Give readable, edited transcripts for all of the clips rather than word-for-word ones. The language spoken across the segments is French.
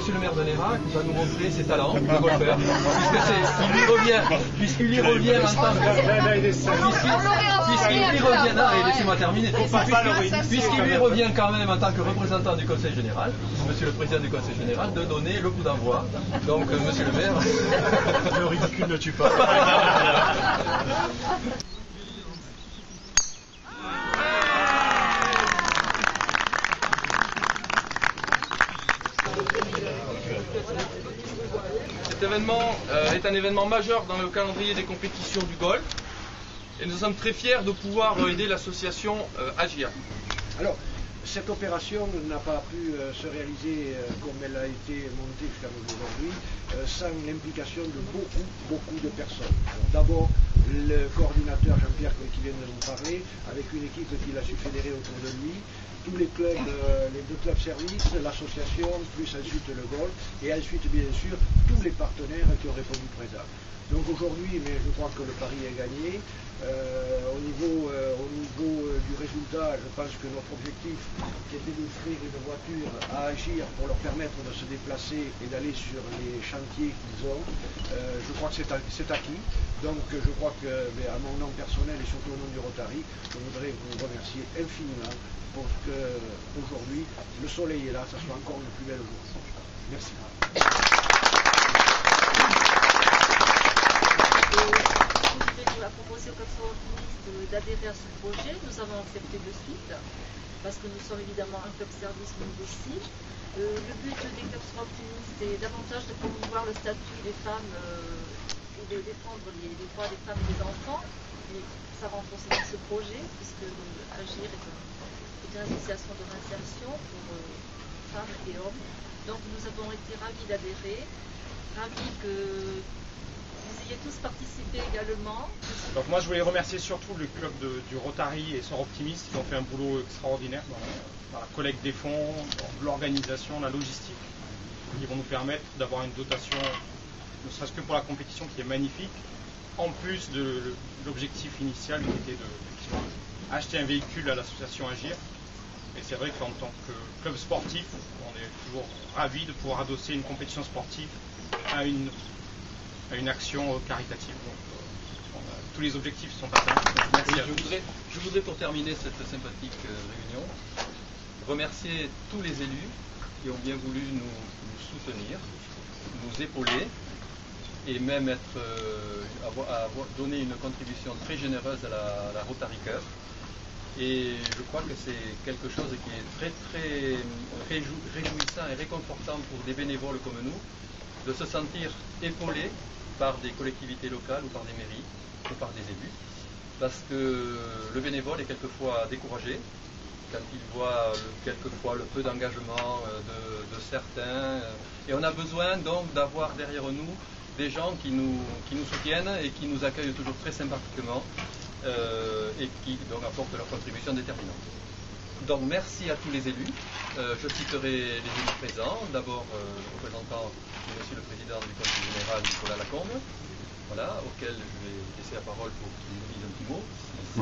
monsieur le maire de Nérac va nous montrer ses talents de golfeur, puisqu'il y revient en tant que... Puisqu'il y revient, laissez-moi terminer, puisqu'il lui revient quand même en tant que représentant du Conseil Général, monsieur le Président du Conseil Général, de donner le coup d'envoi. Donc, monsieur le maire... Le ridicule ne tue pas. Cet événement est un événement majeur dans le calendrier des compétitions du golf et nous sommes très fiers de pouvoir aider l'association Agir. Alors, cette opération n'a pas pu se réaliser comme elle a été montée jusqu'à aujourd'hui sans l'implication de beaucoup de personnes. D'abord, le coordinateur Jean-Pierre qui vient de nous parler, avec une équipe qu'il a su fédérer autour de lui, tous les clubs, les deux clubs services, l'association, plus ensuite le golf, et ensuite bien sûr tous les partenaires qui ont répondu présent. Donc aujourd'hui, mais je crois que le pari est gagné. Au niveau du résultat, je pense que notre objectif, qui était d'offrir une voiture à Agir pour leur permettre de se déplacer et d'aller sur les chantiers qu'ils ont, je crois que c'est acquis. Donc je crois que, à mon nom personnel et surtout au nom du Rotary, je voudrais vous remercier infiniment pour que aujourd'hui le soleil est là, ça soit encore le plus bel jour. Merci. On a proposé au Club Optimiste d'adhérer à ce projet. Nous avons accepté de suite parce que nous sommes évidemment un club service nous aussi. Le but des clubs optimistes est davantage de promouvoir le statut des femmes et de défendre les droits des femmes et des enfants. Et ça rentre aussi dans ce projet puisque Agir est une association de réinsertion pour femmes et hommes. Donc nous avons été ravis d'adhérer, ravis que vous ayez tous participé également. Donc moi je voulais remercier surtout le club du Rotary et son Optimiste qui ont fait un boulot extraordinaire dans la collecte des fonds, dans l'organisation, la logistique, qui vont nous permettre d'avoir une dotation, ne serait-ce que pour la compétition, qui est magnifique, en plus de l'objectif initial qui était acheter un véhicule à l'association Agir. Et c'est vrai qu'en tant que club sportif, on est toujours ravis de pouvoir adosser une compétition sportive à une action caritative. Donc, tous les objectifs sont atteints. Merci à vous. Je voudrais pour terminer cette sympathique réunion remercier tous les élus qui ont bien voulu nous soutenir, nous épauler et même avoir donné une contribution très généreuse à la Rotary Cœur. Et je crois que c'est quelque chose qui est très très réjouissant et réconfortant pour des bénévoles comme nous, de se sentir épaulés par des collectivités locales ou par des mairies ou par des élus, parce que le bénévole est quelquefois découragé quand il voit quelquefois le peu d'engagement de certains, et on a besoin donc d'avoir derrière nous des gens qui nous soutiennent et qui nous accueillent toujours très sympathiquement et qui donc apportent leur contribution déterminante. Donc merci à tous les élus. Je citerai les élus présents. D'abord représentant Monsieur le Président du Conseil Général, Nicolas Lacombe, voilà, auquel je vais laisser la parole pour qu'il nous dise un petit mot,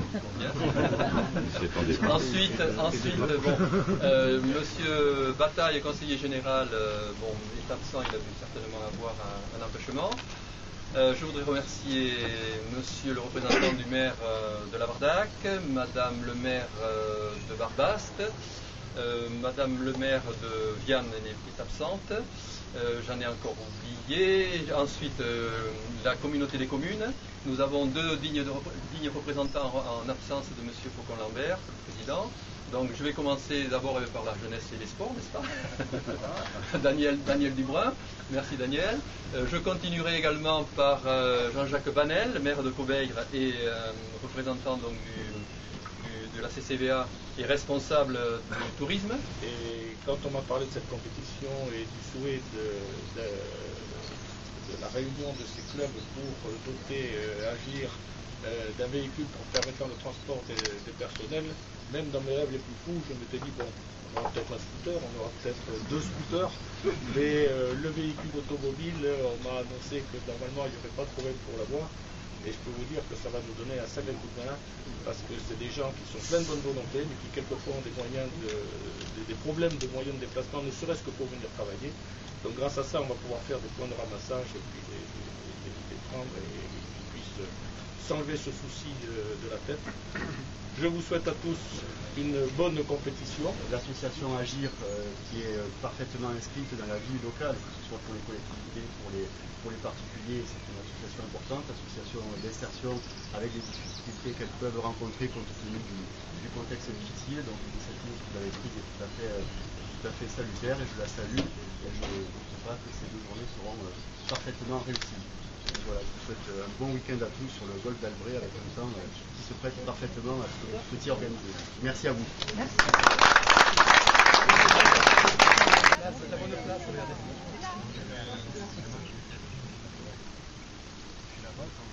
si ça vous convient. Ensuite, Monsieur Bataille, conseiller général, est absent, il a dû certainement avoir un empêchement. Je voudrais remercier Monsieur le représentant du maire de Lavardac, Madame le maire de Barbaste, Madame le maire de Vianne est absente, j'en ai encore oublié. Ensuite, la communauté des communes. Nous avons deux dignes représentants en absence de Monsieur Faucon-Lambert, le président. Donc je vais commencer d'abord par la jeunesse et les sports, n'est-ce pas? Daniel Dubrun, merci Daniel. Je continuerai également par Jean-Jacques Banel, maire de Cobeigre et représentant donc de la CCVA et responsable du tourisme. Et quand on m'a parlé de cette compétition et du souhait de la réunion de ces clubs pour doter Agir d'un véhicule pour permettre le transport des personnels, même dans mes rêves les plus fous, je m'étais dit, bon, on aura peut-être un scooter, on aura peut-être deux scooters, mais le véhicule automobile, on m'a annoncé que normalement il n'y aurait pas de problème pour l'avoir. Et je peux vous dire que ça va nous donner un sacré coup de main, parce que c'est des gens qui sont pleins de bonne volonté, mais qui quelquefois ont des problèmes de moyens de déplacement, ne serait-ce que pour venir travailler. Donc grâce à ça, on va pouvoir faire des points de ramassage et puis les prendre et qu'ils puissent s'enlever ce souci de la tête. Je vous souhaite à tous une bonne compétition. L'association Agir, qui est parfaitement inscrite dans la vie locale, que ce soit pour les collectivités, pour les particuliers, c'est une association importante, association d'insertion avec les difficultés qu'elles peuvent rencontrer compte tenu du contexte difficile. Donc l'initiative que vous avez prise est tout à fait salutaire et je la salue. Et je ne sais pas que ces 2 journées seront parfaitement réussies. Donc voilà, je vous souhaite un bon week-end à tous sur le golfe d'Albret avec un temps qui se prête parfaitement à ce petit organisé. Merci à vous. Merci.